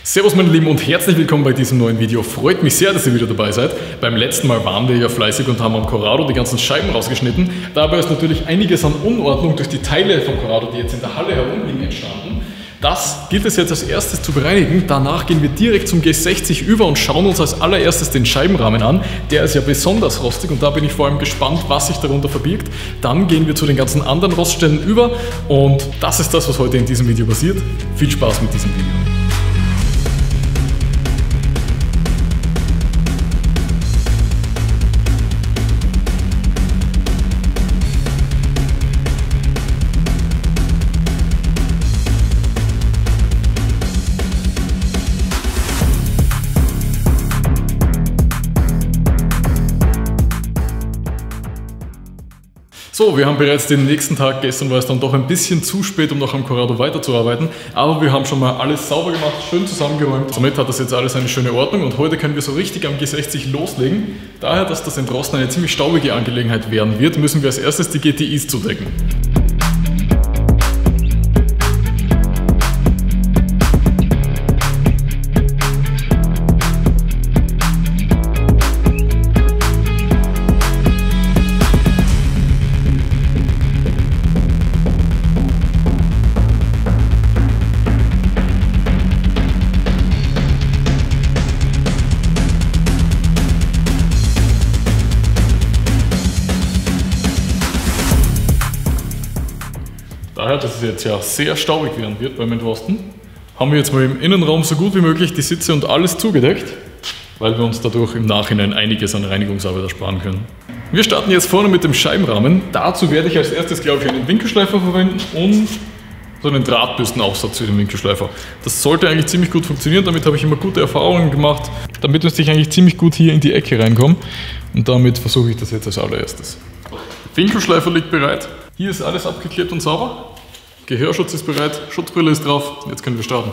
Servus meine Lieben und herzlich willkommen bei diesem neuen Video. Freut mich sehr, dass ihr wieder dabei seid. Beim letzten Mal waren wir ja fleißig und haben am Corrado die ganzen Scheiben rausgeschnitten. Dabei ist natürlich einiges an Unordnung durch die Teile vom Corrado, die jetzt in der Halle herumliegen, entstanden. Das gilt es jetzt als erstes zu bereinigen. Danach gehen wir direkt zum G60 über und schauen uns als allererstes den Scheibenrahmen an. Der ist ja besonders rostig und da bin ich vor allem gespannt, was sich darunter verbirgt. Dann gehen wir zu den ganzen anderen Roststellen über und das ist das, was heute in diesem Video passiert. Viel Spaß mit diesem Video. So, wir haben bereits den nächsten Tag, gestern war es dann doch ein bisschen zu spät, um noch am Corrado weiterzuarbeiten, aber wir haben schon mal alles sauber gemacht, schön zusammengeräumt. Somit hat das jetzt alles eine schöne Ordnung und heute können wir so richtig am G60 loslegen. Daher, dass das Entrosten eine ziemlich staubige Angelegenheit werden wird, müssen wir als erstes die GTIs zudecken. Daher, dass es jetzt ja sehr staubig werden wird beim Entrosten, haben wir jetzt mal im Innenraum so gut wie möglich die Sitze und alles zugedeckt, weil wir uns dadurch im Nachhinein einiges an Reinigungsarbeit ersparen können. Wir starten jetzt vorne mit dem Scheibenrahmen. Dazu werde ich als erstes, glaube ich, einen Winkelschleifer verwenden und so einen Drahtbürstenaufsatz für den Winkelschleifer. Das sollte eigentlich ziemlich gut funktionieren, damit habe ich immer gute Erfahrungen gemacht. Damit müsste ich eigentlich ziemlich gut hier in die Ecke reinkommen und damit versuche ich das jetzt als allererstes. Der Winkelschleifer liegt bereit. Hier ist alles abgeklebt und sauber. Gehörschutz ist bereit, Schutzbrille ist drauf. Jetzt können wir starten.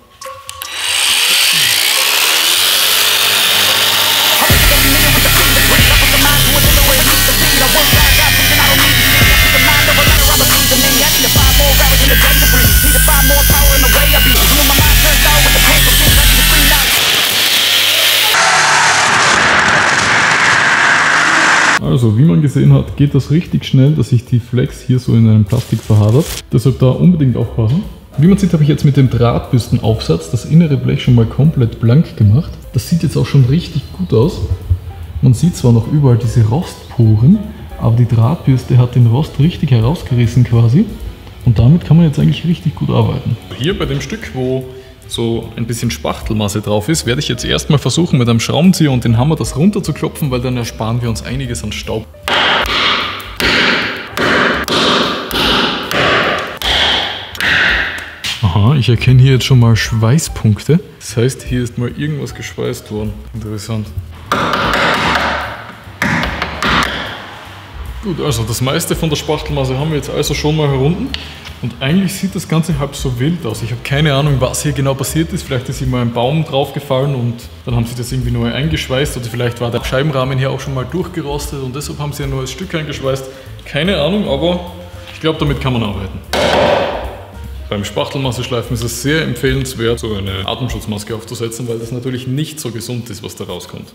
Also, wie man gesehen hat, geht das richtig schnell, dass sich die Flex hier so in einem Plastik verhadert. Deshalb da unbedingt aufpassen. Wie man sieht, habe ich jetzt mit dem Drahtbürstenaufsatz das innere Blech schon mal komplett blank gemacht. Das sieht jetzt auch schon richtig gut aus. Man sieht zwar noch überall diese Rostporen, aber die Drahtbürste hat den Rost richtig herausgerissen quasi. Und damit kann man jetzt eigentlich richtig gut arbeiten. Hier bei dem Stück, wo so ein bisschen Spachtelmasse drauf ist, werde ich jetzt erstmal versuchen mit einem Schraubenzieher und den Hammer das runter zu klopfen, weil dann ersparen wir uns einiges an Staub. Aha, ich erkenne hier jetzt schon mal Schweißpunkte. Das heißt, hier ist mal irgendwas geschweißt worden. Interessant. Gut, also das meiste von der Spachtelmasse haben wir jetzt also schon mal herunten. Und eigentlich sieht das Ganze halb so wild aus. Ich habe keine Ahnung, was hier genau passiert ist. Vielleicht ist hier mal ein Baum draufgefallen und dann haben sie das irgendwie neu eingeschweißt. Oder vielleicht war der Scheibenrahmen hier auch schon mal durchgerostet und deshalb haben sie ein neues Stück eingeschweißt. Keine Ahnung, aber ich glaube, damit kann man arbeiten. Beim Spachtelmasse-Schleifen ist es sehr empfehlenswert, so eine Atemschutzmaske aufzusetzen, weil das natürlich nicht so gesund ist, was da rauskommt.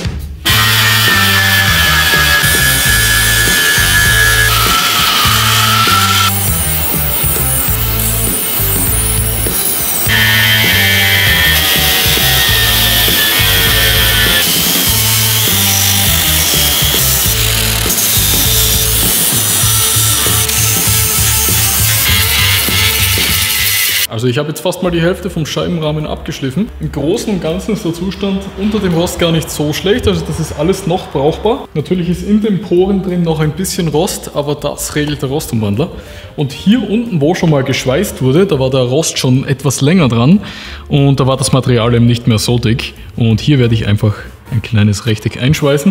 Also ich habe jetzt fast mal die Hälfte vom Scheibenrahmen abgeschliffen. Im Großen und Ganzen ist der Zustand unter dem Rost gar nicht so schlecht, also das ist alles noch brauchbar. Natürlich ist in den Poren drin noch ein bisschen Rost, aber das regelt der Rostumwandler. Und hier unten, wo schon mal geschweißt wurde, da war der Rost schon etwas länger dran und da war das Material eben nicht mehr so dick. Und hier werde ich einfach ein kleines Rechteck einschweißen.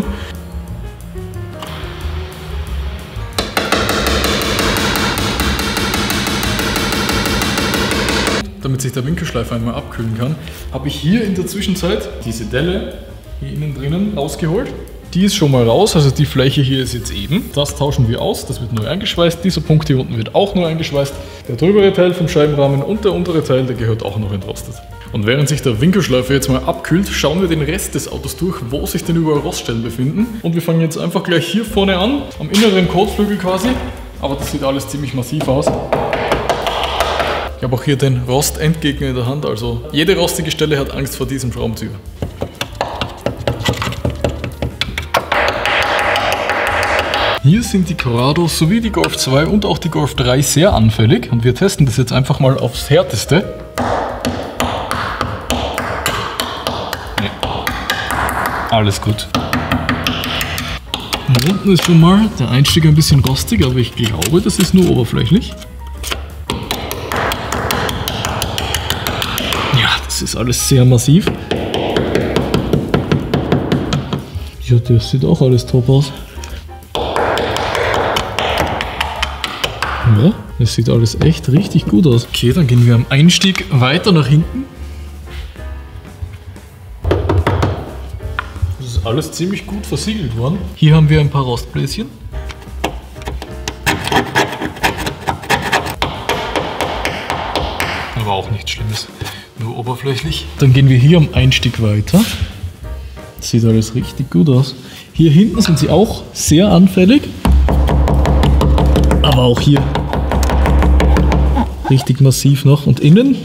Damit sich der Winkelschleifer einmal abkühlen kann, habe ich hier in der Zwischenzeit diese Delle hier innen drinnen rausgeholt. Die ist schon mal raus, also die Fläche hier ist jetzt eben. Das tauschen wir aus, das wird neu eingeschweißt. Dieser Punkt hier unten wird auch neu eingeschweißt. Der drübere Teil vom Scheibenrahmen und der untere Teil, der gehört auch noch entrostet. Und während sich der Winkelschleifer jetzt mal abkühlt, schauen wir den Rest des Autos durch, wo sich denn überall Roststellen befinden. Und wir fangen jetzt einfach gleich hier vorne an, am inneren Kotflügel quasi. Aber das sieht alles ziemlich massiv aus. Ich habe auch hier den Rostendgegner in der Hand, also jede rostige Stelle hat Angst vor diesem Schraubenzieher. Hier sind die Corrado sowie die Golf 2 und auch die Golf 3 sehr anfällig und wir testen das jetzt einfach mal aufs Härteste. Nee. Alles gut. Hier unten ist schon mal der Einstieg ein bisschen rostig, aber ich glaube, das ist nur oberflächlich. Ja, das ist alles sehr massiv. Ja, das sieht auch alles top aus. Ja, das sieht alles echt richtig gut aus. Okay, dann gehen wir am Einstieg weiter nach hinten. Das ist alles ziemlich gut versiegelt worden. Hier haben wir ein paar Rostbläschen. Aber auch nichts Schlimmes, nur oberflächlich. Dann gehen wir hier am Einstieg weiter. Das sieht alles richtig gut aus. Hier hinten sind sie auch sehr anfällig. Aber auch hier richtig massiv noch und innen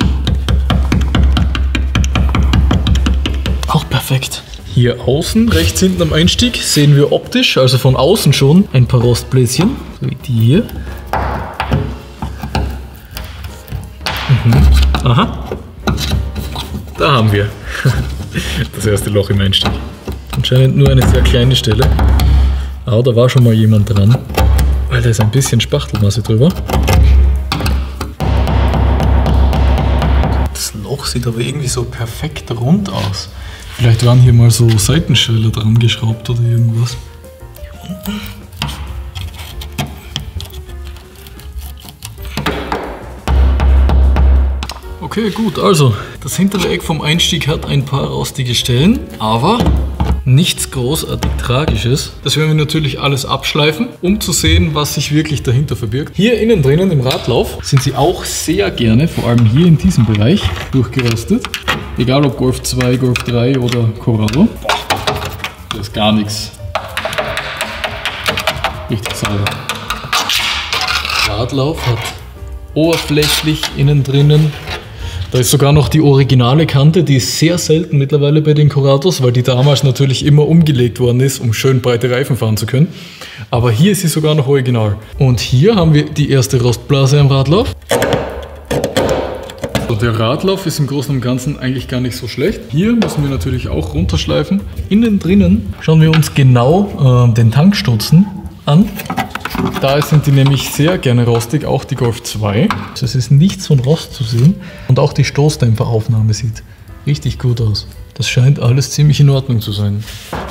auch perfekt. Hier außen, rechts hinten am Einstieg, sehen wir optisch, also von außen schon, ein paar Rostbläschen, so wie die hier. Aha, da haben wir das erste Loch im Einstieg. Anscheinend nur eine sehr kleine Stelle, aber da war schon mal jemand dran. Weil da ist ein bisschen Spachtelmasse drüber. Das Loch sieht aber irgendwie so perfekt rund aus. Vielleicht waren hier mal so Seitenschweller dran geschraubt oder irgendwas. Hier unten. Okay, gut, also das hintere Eck vom Einstieg hat ein paar rostige Stellen, aber nichts großartig Tragisches. Das werden wir natürlich alles abschleifen, um zu sehen, was sich wirklich dahinter verbirgt. Hier innen drinnen im Radlauf sind sie auch sehr gerne, vor allem hier in diesem Bereich, durchgerostet. Egal ob Golf 2, Golf 3 oder Corrado. Da ist gar nichts. Richtig sauber. Radlauf hat oberflächlich innen drinnen. Da ist sogar noch die originale Kante, die ist sehr selten mittlerweile bei den Corrados, weil die damals natürlich immer umgelegt worden ist, um schön breite Reifen fahren zu können. Aber hier ist sie sogar noch original. Und hier haben wir die erste Rostblase am Radlauf. Also der Radlauf ist im Großen und Ganzen eigentlich gar nicht so schlecht. Hier müssen wir natürlich auch runterschleifen. Innen drinnen schauen wir uns genau den Tankstutzen an. Da sind die nämlich sehr gerne rostig, auch die Golf 2. Also es ist nichts von Rost zu sehen. Und auch die Stoßdämpferaufnahme sieht richtig gut aus. Das scheint alles ziemlich in Ordnung zu sein.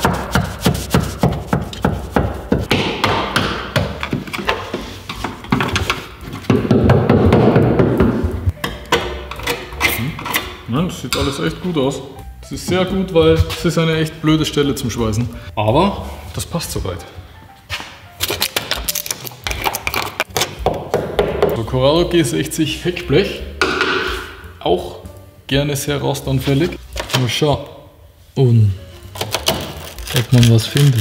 Ja, das sieht alles echt gut aus. Das ist sehr gut, weil es ist eine echt blöde Stelle zum Schweißen. Aber das passt soweit. Corrado G60 Heckblech, auch gerne sehr rostanfällig. Mal schauen, ob man was findet.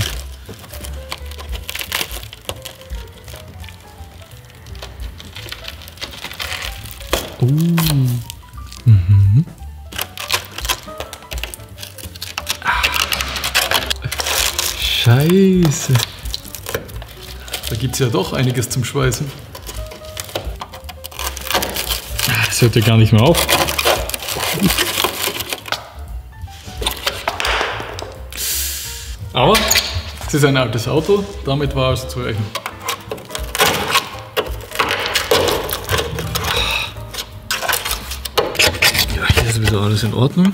Scheiße. Da gibt es ja doch einiges zum Schweißen. Das hört ja gar nicht mehr auf. Aber es ist ein altes Auto, damit war es zu rechnen. Ja, hier ist wieder alles in Ordnung.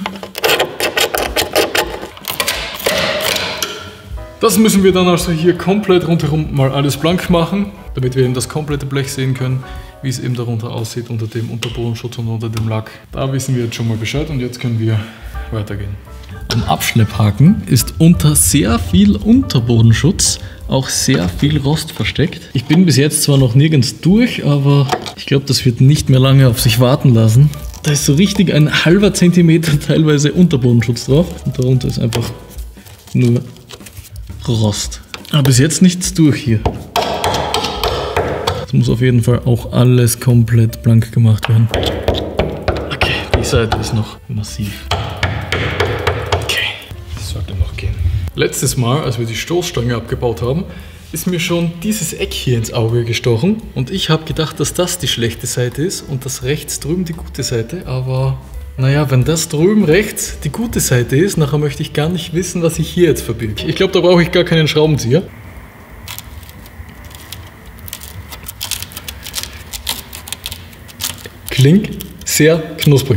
Das müssen wir dann also hier komplett rundherum mal alles blank machen, damit wir eben das komplette Blech sehen können, wie es eben darunter aussieht unter dem Unterbodenschutz und unter dem Lack. Da wissen wir jetzt schon mal Bescheid und jetzt können wir weitergehen. Am Abschlepphaken ist unter sehr viel Unterbodenschutz auch sehr viel Rost versteckt. Ich bin bis jetzt zwar noch nirgends durch, aber ich glaube, das wird nicht mehr lange auf sich warten lassen. Da ist so richtig ein halber Zentimeter teilweise Unterbodenschutz drauf. Und darunter ist einfach nur Rost. Aber bis jetzt nichts durch hier. Das muss auf jeden Fall auch alles komplett blank gemacht werden. Okay, die Seite ist noch massiv. Okay, das sollte noch gehen. Letztes Mal, als wir die Stoßstange abgebaut haben, ist mir schon dieses Eck hier ins Auge gestochen. Und ich habe gedacht, dass das die schlechte Seite ist und das rechts drüben die gute Seite. Aber naja, wenn das drüben rechts die gute Seite ist, nachher möchte ich gar nicht wissen, was sich hier jetzt verbirgt. Ich glaube, da brauche ich gar keinen Schraubenzieher. Klingt sehr knusprig.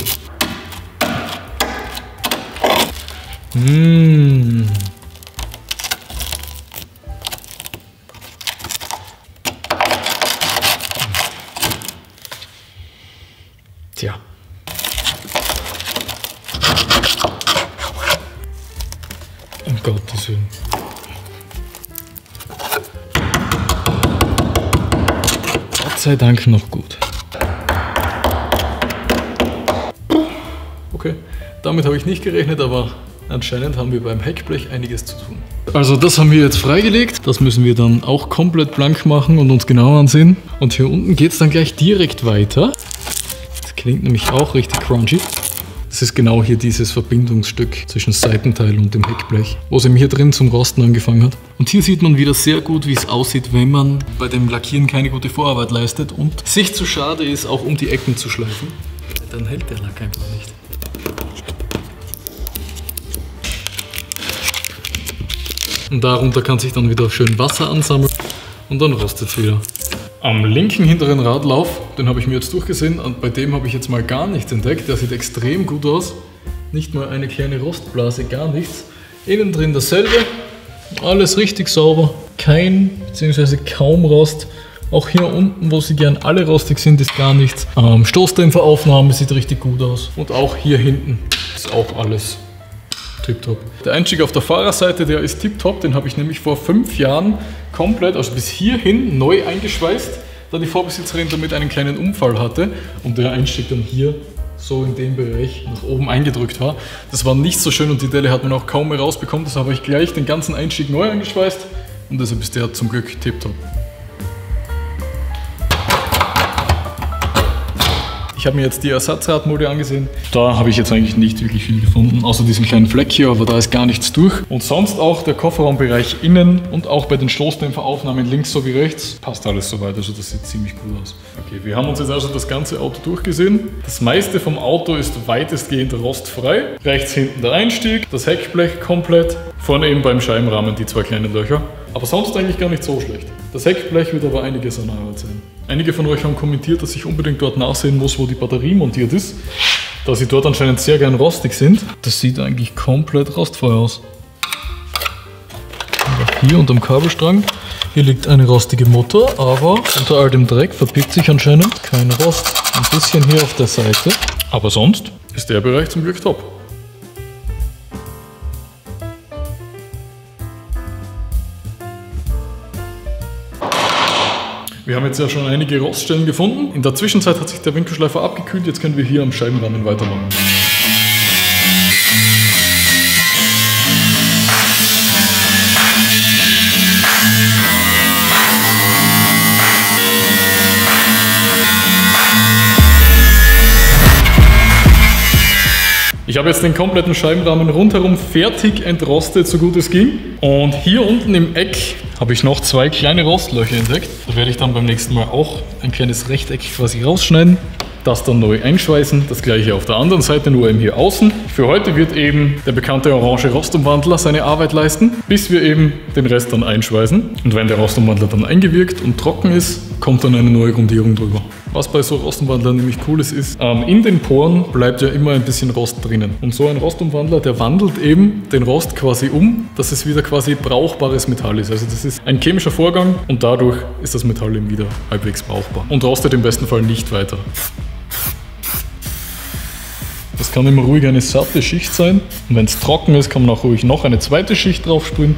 Tja. Um Gottes Willen. Gott sei Dank noch gut. Okay, damit habe ich nicht gerechnet, aber anscheinend haben wir beim Heckblech einiges zu tun. Also das haben wir jetzt freigelegt. Das müssen wir dann auch komplett blank machen und uns genau ansehen. Und hier unten geht es dann gleich direkt weiter. Das klingt nämlich auch richtig crunchy. Das ist genau hier dieses Verbindungsstück zwischen Seitenteil und dem Heckblech, wo es eben hier drin zum Rosten angefangen hat. Und hier sieht man wieder sehr gut, wie es aussieht, wenn man bei dem Lackieren keine gute Vorarbeit leistet und sich zu schade ist, auch um die Ecken zu schleifen. Dann hält der Lack einfach nicht. Und darunter kann sich dann wieder schön Wasser ansammeln und dann rostet es wieder. Am linken hinteren Radlauf, den habe ich mir jetzt durchgesehen und bei dem habe ich jetzt mal gar nichts entdeckt. Der sieht extrem gut aus. Nicht mal eine kleine Rostblase, gar nichts. Innen drin dasselbe, alles richtig sauber. Kein bzw. kaum Rost. Auch hier unten, wo sie gern alle rostig sind, ist gar nichts. Stoßdämpferaufnahme sieht richtig gut aus. Und auch hier hinten ist auch alles tipptopp. Der Einstieg auf der Fahrerseite, der ist tipptopp. Den habe ich nämlich vor 5 Jahren komplett, also bis hierhin, neu eingeschweißt, da die Vorbesitzerin damit einen kleinen Unfall hatte und der Einstieg dann hier so in dem Bereich nach oben eingedrückt war. Das war nicht so schön und die Delle hat man auch kaum mehr rausbekommen. Deshalb habe ich gleich den ganzen Einstieg neu eingeschweißt und deshalb ist der zum Glück tipptopp. Ich habe mir jetzt die Ersatzradmode angesehen. Da habe ich jetzt eigentlich nicht wirklich viel gefunden, außer diesen kleinen Fleck hier, aber da ist gar nichts durch. Und sonst auch der Kofferraumbereich innen und auch bei den Stoßdämpferaufnahmen links sowie rechts passt alles soweit, also das sieht ziemlich gut aus. Okay, wir haben uns jetzt also das ganze Auto durchgesehen. Das meiste vom Auto ist weitestgehend rostfrei. Rechts hinten der Einstieg, das Heckblech komplett, vorne eben beim Scheibenrahmen die 2 kleinen Löcher. Aber sonst eigentlich gar nicht so schlecht. Das Heckblech wird aber einiges an Arbeit sein. Einige von euch haben kommentiert, dass ich unbedingt dort nachsehen muss, wo die Batterie montiert ist, da sie dort anscheinend sehr gern rostig sind. Das sieht eigentlich komplett rostfrei aus. Und hier unterm Kabelstrang, hier liegt eine rostige Mutter, aber unter all dem Dreck verbirgt sich anscheinend kein Rost. Ein bisschen hier auf der Seite, aber sonst ist der Bereich zum Glück top. Wir haben jetzt ja schon einige Roststellen gefunden. In der Zwischenzeit hat sich der Winkelschleifer abgekühlt. Jetzt können wir hier am Scheibenrahmen weitermachen. Ich habe jetzt den kompletten Scheibenrahmen rundherum fertig entrostet, so gut es ging. Und hier unten im Eck habe ich noch 2 kleine Rostlöcher entdeckt. Da werde ich dann beim nächsten Mal auch ein kleines Rechteck quasi rausschneiden, das dann neu einschweißen. Das gleiche auf der anderen Seite, nur eben hier außen. Für heute wird eben der bekannte orange Rostumwandler seine Arbeit leisten, bis wir eben den Rest dann einschweißen. Und wenn der Rostumwandler dann eingewirkt und trocken ist, kommt dann eine neue Grundierung drüber. Was bei so Rostumwandlern nämlich cool ist, in den Poren bleibt ja immer ein bisschen Rost drinnen. Und so ein Rostumwandler, der wandelt eben den Rost quasi um, dass es wieder quasi brauchbares Metall ist. Also das ist ein chemischer Vorgang und dadurch ist das Metall eben wieder halbwegs brauchbar. Und rostet im besten Fall nicht weiter. Das kann immer ruhig eine satte Schicht sein. Und wenn es trocken ist, kann man auch ruhig noch eine zweite Schicht drauf sprühen.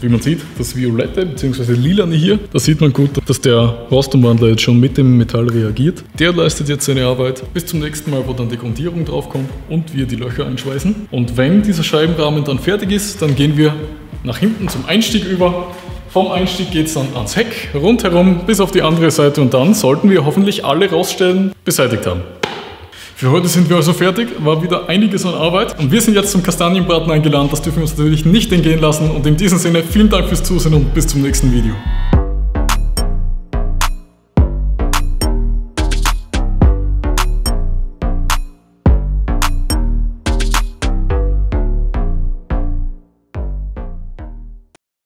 Und wie man sieht, das Violette bzw. Lilane hier, da sieht man gut, dass der Rostumwandler jetzt schon mit dem Metall reagiert. Der leistet jetzt seine Arbeit bis zum nächsten Mal, wo dann die Grundierung drauf kommt und wir die Löcher einschweißen. Und wenn dieser Scheibenrahmen dann fertig ist, dann gehen wir nach hinten zum Einstieg über. Vom Einstieg geht es dann ans Heck, rundherum bis auf die andere Seite und dann sollten wir hoffentlich alle Roststellen beseitigt haben. Für heute sind wir also fertig, war wieder einiges an Arbeit und wir sind jetzt zum Kastanienbraten eingeladen, das dürfen wir uns natürlich nicht entgehen lassen und in diesem Sinne vielen Dank fürs Zusehen und bis zum nächsten Video.